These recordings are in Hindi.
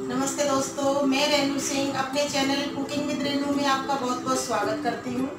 नमस्ते दोस्तों, मैं रेनू सिंह अपने चैनल कुकिंग विद रेनू में आपका बहुत बहुत स्वागत करती हूँ।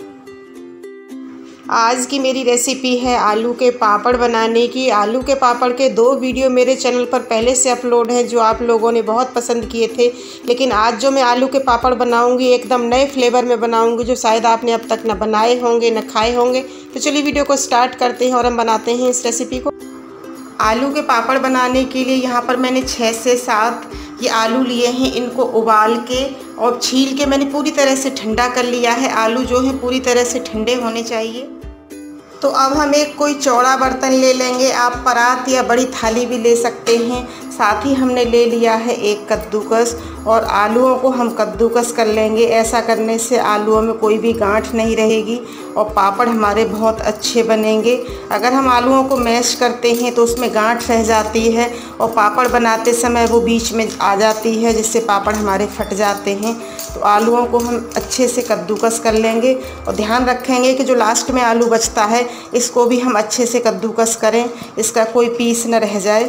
आज की मेरी रेसिपी है आलू के पापड़ बनाने की। आलू के पापड़ के 2 वीडियो मेरे चैनल पर पहले से अपलोड हैं जो आप लोगों ने बहुत पसंद किए थे। लेकिन आज जो मैं आलू के पापड़ बनाऊंगी एकदम नए फ्लेवर में बनाऊंगी जो शायद आपने अब तक न बनाए होंगे न खाए होंगे। तो चलिए वीडियो को स्टार्ट करते हैं और हम बनाते हैं इस रेसिपी को। आलू के पापड़ बनाने के लिए यहाँ पर मैंने 6 से 7 ये आलू लिए हैं। इनको उबाल के और छील के मैंने पूरी तरह से ठंडा कर लिया है। आलू जो है पूरी तरह से ठंडे होने चाहिए। तो अब हम एक कोई चौड़ा बर्तन ले लेंगे। आप परात या बड़ी थाली भी ले सकते हैं। साथ ही हमने ले लिया है एक कद्दूकस और आलूओं को हम कद्दूकस कर लेंगे। ऐसा करने से आलूओं में कोई भी गांठ नहीं रहेगी और पापड़ हमारे बहुत अच्छे बनेंगे। अगर हम आलूओं को मैश करते हैं तो उसमें गांठ रह जाती है और पापड़ बनाते समय वो बीच में आ जाती है जिससे पापड़ हमारे फट जाते हैं। तो आलूओं को हम अच्छे से कद्दूकस कर लेंगे और ध्यान रखेंगे कि जो लास्ट में आलू बचता है इसको भी हम अच्छे से कद्दूकस करें, इसका कोई पीस न रह जाए।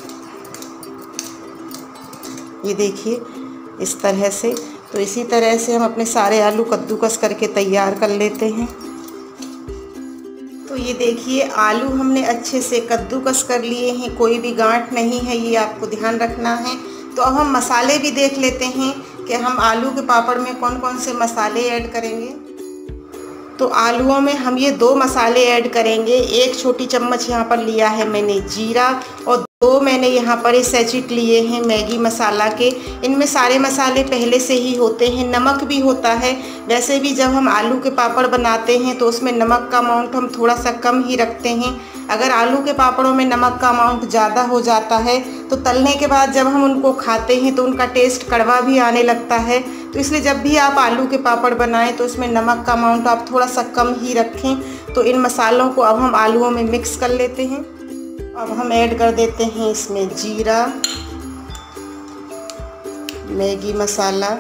ये देखिए इस तरह से। तो इसी तरह से हम अपने सारे आलू कद्दूकस करके तैयार कर लेते हैं। तो ये देखिए आलू हमने अच्छे से कद्दूकस कर लिए हैं, कोई भी गांठ नहीं है, ये आपको ध्यान रखना है। तो अब हम मसाले भी देख लेते हैं कि हम आलू के पापड़ में कौन कौन से मसाले ऐड करेंगे। तो आलूओं में हम ये 2 मसाले ऐड करेंगे। 1 छोटी चम्मच यहाँ पर लिया है मैंने जीरा और 2 मैंने यहाँ पर ये सैचिट लिए हैं मैगी मसाला के। इनमें सारे मसाले पहले से ही होते हैं, नमक भी होता है। वैसे भी जब हम आलू के पापड़ बनाते हैं तो उसमें नमक का अमाउंट हम थोड़ा सा कम ही रखते हैं। अगर आलू के पापड़ों में नमक का अमाउंट ज़्यादा हो जाता है तो तलने के बाद जब हम उनको खाते हैं तो उनका टेस्ट कड़वा भी आने लगता है। तो इसलिए जब भी आप आलू के पापड़ बनाएं तो उसमें नमक का अमाउंट आप थोड़ा सा कम ही रखें। तो इन मसालों को अब हम आलूओं में मिक्स कर लेते हैं। अब हम ऐड कर देते हैं इसमें जीरा, मैगी मसाला,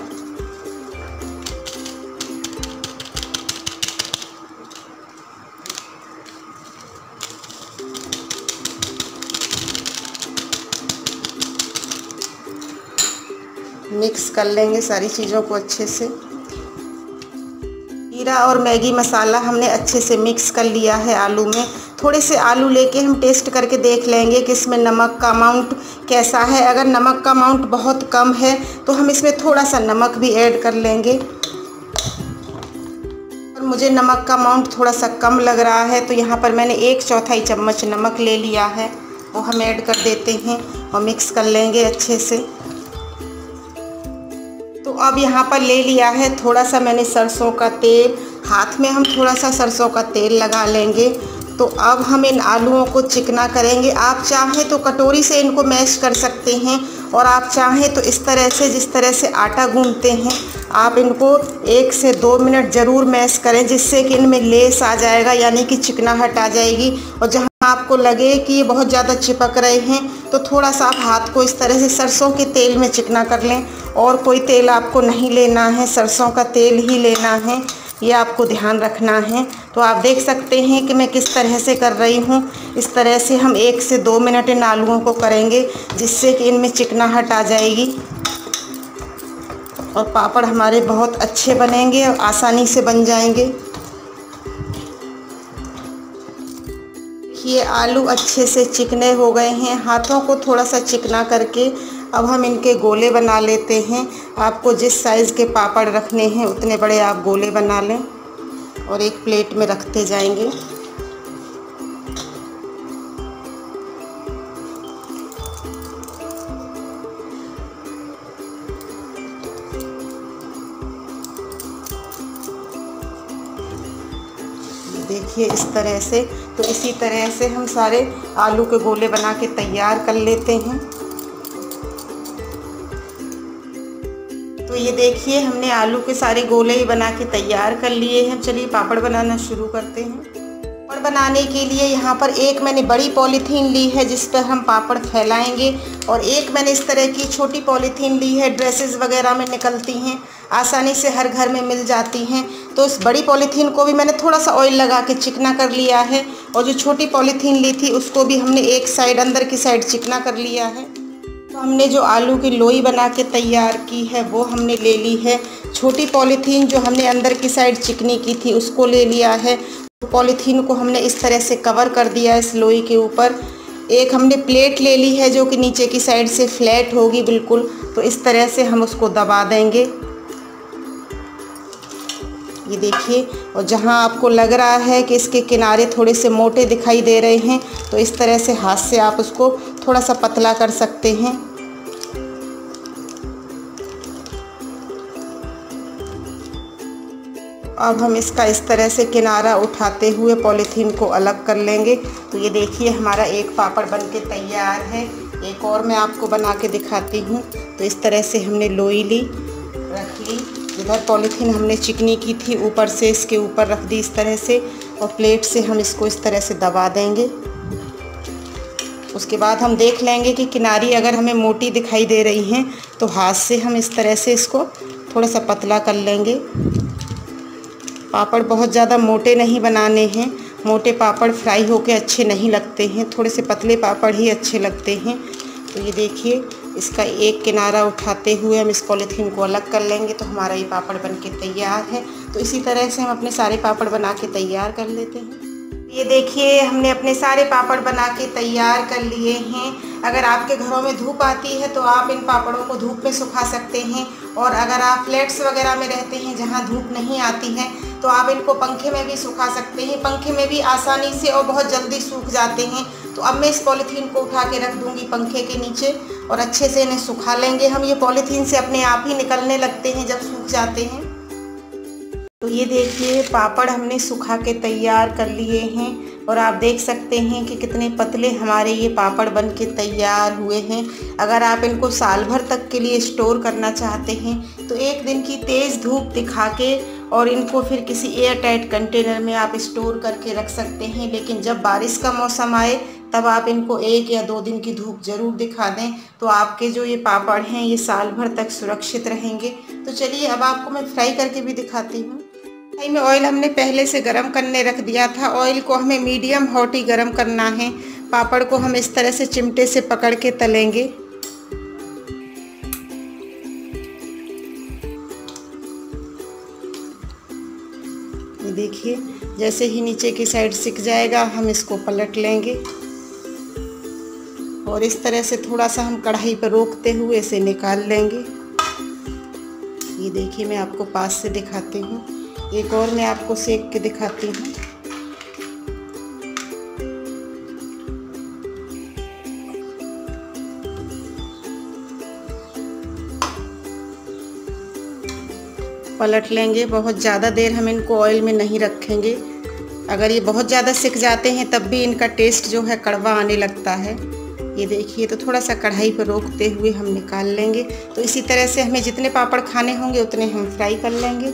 मिक्स कर लेंगे सारी चीज़ों को अच्छे से। जीरा और मैगी मसाला हमने अच्छे से मिक्स कर लिया है आलू में। थोड़े से आलू लेके हम टेस्ट करके देख लेंगे कि इसमें नमक का अमाउंट कैसा है। अगर नमक का अमाउंट बहुत कम है तो हम इसमें थोड़ा सा नमक भी ऐड कर लेंगे। और मुझे नमक का अमाउंट थोड़ा सा कम लग रहा है तो यहाँ पर मैंने 1/4 चम्मच नमक ले लिया है, वो हम ऐड कर देते हैं और मिक्स कर लेंगे अच्छे से। तो अब यहाँ पर ले लिया है थोड़ा सा मैंने सरसों का तेल। हाथ में हम थोड़ा सा सरसों का तेल लगा लेंगे। तो अब हम इन आलूओं को चिकना करेंगे। आप चाहें तो कटोरी से इनको मैश कर सकते हैं और आप चाहें तो इस तरह से जिस तरह से आटा गूंथते हैं आप इनको 1 से 2 मिनट ज़रूर मैश करें, जिससे कि इनमें लेस आ जाएगा यानी कि चिकनाहट आ जाएगी। और जहाँ आपको लगे कि ये बहुत ज़्यादा चिपक रहे हैं तो थोड़ा सा आप हाथ को इस तरह से सरसों के तेल में चिकना कर लें। और कोई तेल आपको नहीं लेना है, सरसों का तेल ही लेना है, ये आपको ध्यान रखना है। तो आप देख सकते हैं कि मैं किस तरह से कर रही हूँ। इस तरह से हम 1 से 2 मिनट इन आलूओं को करेंगे जिससे कि इनमें चिकनाहट आ जाएगी और पापड़ हमारे बहुत अच्छे बनेंगे और आसानी से बन जाएंगे। ये आलू अच्छे से चिकने हो गए हैं। हाथों को थोड़ा सा चिकना करके अब हम इनके गोले बना लेते हैं। आपको जिस साइज़ के पापड़ रखने हैं उतने बड़े आप गोले बना लें और एक प्लेट में रखते जाएंगे। देखिए इस तरह से। तो इसी तरह से हम सारे आलू के गोले बना के तैयार कर लेते हैं। तो ये देखिए हमने आलू के सारे गोले ही बना के तैयार कर लिए हैं। चलिए पापड़ बनाना शुरू करते हैं। पापड़ बनाने के लिए यहाँ पर एक मैंने बड़ी पॉलीथीन ली है जिस पर हम पापड़ फैलाएंगे और एक मैंने इस तरह की छोटी पॉलीथीन ली है, ड्रेसेस वगैरह में निकलती हैं, आसानी से हर घर में मिल जाती हैं। तो इस बड़ी पॉलीथीन को भी मैंने थोड़ा सा ऑयल लगा के चिकना कर लिया है और जो छोटी पॉलीथीन ली थी उसको भी हमने एक साइड अंदर की साइड चिकना कर लिया है। तो हमने जो आलू की लोई बना के तैयार की है वो हमने ले ली है। छोटी पॉलीथीन जो हमने अंदर की साइड चिकनी की थी उसको ले लिया है। पॉलीथीन को हमने इस तरह से कवर कर दिया इस लोई के ऊपर। एक हमने प्लेट ले ली है जो कि नीचे की साइड से फ्लैट होगी बिल्कुल, तो इस तरह से हम उसको दबा देंगे। ये देखिए, और जहाँ आपको लग रहा है कि इसके किनारे थोड़े से मोटे दिखाई दे रहे हैं तो इस तरह से हाथ से आप उसको थोड़ा सा पतला कर सकते हैं। अब हम इसका इस तरह से किनारा उठाते हुए पॉलीथीन को अलग कर लेंगे। तो ये देखिए हमारा एक पापड़ बनके तैयार है। एक और मैं आपको बना के दिखाती हूँ। तो इस तरह से हमने लोई ली, रख ली, इधर पॉलीथीन हमने चिकनी की थी ऊपर से इसके ऊपर रख दी इस तरह से, और प्लेट से हम इसको इस तरह से दबा देंगे। उसके बाद हम देख लेंगे कि किनारी अगर हमें मोटी दिखाई दे रही हैं तो हाथ से हम इस तरह से इसको थोड़ा सा पतला कर लेंगे। पापड़ बहुत ज़्यादा मोटे नहीं बनाने हैं, मोटे पापड़ फ्राई होके अच्छे नहीं लगते हैं, थोड़े से पतले पापड़ ही अच्छे लगते हैं। तो ये देखिए, इसका एक किनारा उठाते हुए हम इस पॉलीथीन को अलग कर लेंगे तो हमारा ये पापड़ बनके तैयार है। तो इसी तरह से हम अपने सारे पापड़ बना के तैयार कर लेते हैं। ये देखिए, हमने अपने सारे पापड़ बना के तैयार कर लिए हैं। अगर आपके घरों में धूप आती है तो आप इन पापड़ों को धूप में सुखा सकते हैं, और अगर आप फ्लैट्स वगैरह में रहते हैं जहां धूप नहीं आती है तो आप इनको पंखे में भी सुखा सकते हैं। पंखे में भी आसानी से और बहुत जल्दी सूख जाते हैं। तो अब मैं इस पॉलीथीन को उठा के रख दूँगी पंखे के नीचे और अच्छे से इन्हें सुखा लेंगे हम। ये पॉलीथीन से अपने आप ही निकलने लगते हैं जब सूख जाते हैं। तो ये देखिए, पापड़ हमने सुखा के तैयार कर लिए हैं और आप देख सकते हैं कि कितने पतले हमारे ये पापड़ बन के तैयार हुए हैं। अगर आप इनको साल भर तक के लिए स्टोर करना चाहते हैं तो एक दिन की तेज़ धूप दिखा के और इनको फिर किसी एयर टाइट कंटेनर में आप स्टोर करके रख सकते हैं। लेकिन जब बारिश का मौसम आए तब आप इनको 1 या 2 दिन की धूप ज़रूर दिखा दें, तो आपके जो ये पापड़ हैं ये साल भर तक सुरक्षित रहेंगे। तो चलिए अब आपको मैं फ्राई करके भी दिखाती हूँ। फ्राई में ऑयल हमने पहले से गरम करने रख दिया था। ऑयल को हमें मीडियम हॉट ही गरम करना है। पापड़ को हम इस तरह से चिमटे से पकड़ के तलेंगे। ये देखिए, जैसे ही नीचे की साइड सिक जाएगा हम इसको पलट लेंगे और इस तरह से थोड़ा सा हम कढ़ाई पर रोकते हुए इसे निकाल लेंगे। ये देखिए, मैं आपको पास से दिखाती हूँ। एक और मैं आपको सेक के दिखाती हूँ। पलट लेंगे। बहुत ज़्यादा देर हम इनको ऑयल में नहीं रखेंगे। अगर ये बहुत ज़्यादा सिक जाते हैं तब भी इनका टेस्ट जो है कड़वा आने लगता है। ये देखिए, तो थोड़ा सा कढ़ाई पर रोकते हुए हम निकाल लेंगे। तो इसी तरह से हमें जितने पापड़ खाने होंगे उतने हम फ्राई कर लेंगे।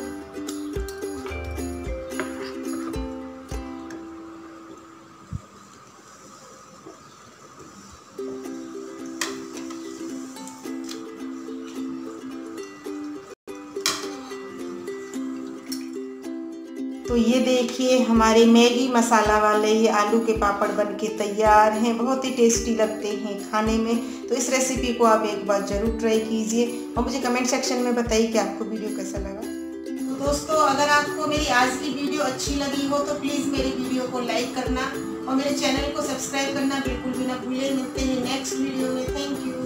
तो ये देखिए, हमारे मैगी मसाला वाले ये आलू के पापड़ बनके तैयार हैं। बहुत ही टेस्टी लगते हैं खाने में। तो इस रेसिपी को आप एक बार ज़रूर ट्राई कीजिए और मुझे कमेंट सेक्शन में बताइए कि आपको वीडियो कैसा लगा। तो दोस्तों, अगर आपको मेरी आज की वीडियो अच्छी लगी हो तो प्लीज़ मेरी वीडियो को लाइक करना और मेरे चैनल को सब्सक्राइब करना बिल्कुल भी ना भूलें। मिलते हैं नेक्स्ट वीडियो में। Thank you.